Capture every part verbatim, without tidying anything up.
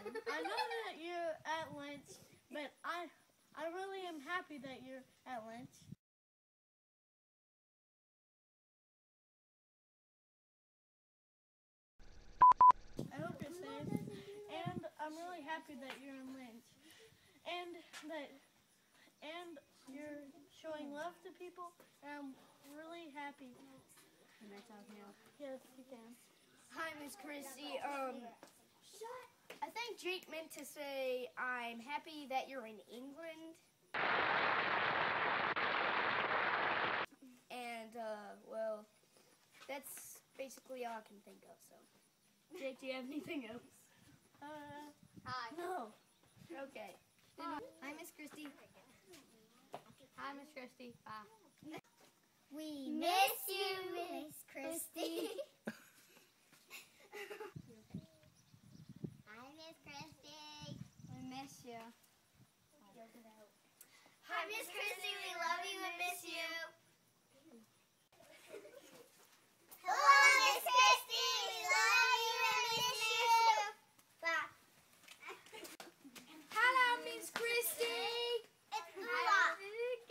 I know that you're at lunch, but I, I really am happy that you're at lunch. I hope you're safe, and I'm really happy that you're on lunch, and that, and you're showing love to people, and I'm really happy. Can I talk now? Yes, you can. Hi, Ms Kristi. Um, I think Jake meant to say, I'm happy that you're in England. And, uh, well, that's basically all I can think of, so. Jake, do you have anything else? Uh, Hi. no. Okay. Hi, Ms Kristi. Hi, Ms Kristi. Bye. We miss you, Ms Kristi. Hi, Ms Kristi. We miss you. Hi, Ms Kristi. We love you and miss you. Hello, Ms Kristi. We love you and miss you. Bye. Hello, Ms Kristi. It's How's Blah. it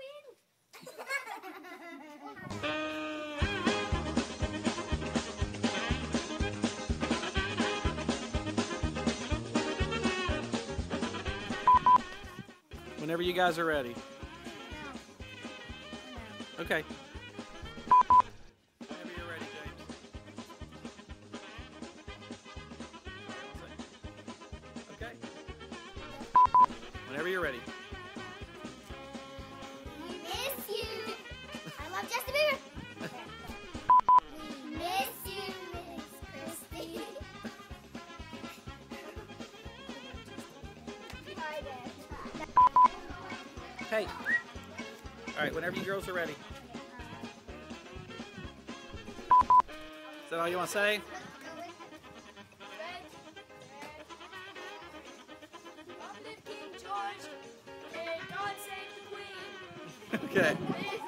Whenever you guys are ready. Okay. Whenever you're ready, James. Okay. Whenever you're ready. We miss you. I love Justin Bieber. We miss you, Ms Kristi. Bye, Dad. Hey. All right, whenever you girls are ready. Is that all you want to say? Long live King George, and God save the Queen. Okay.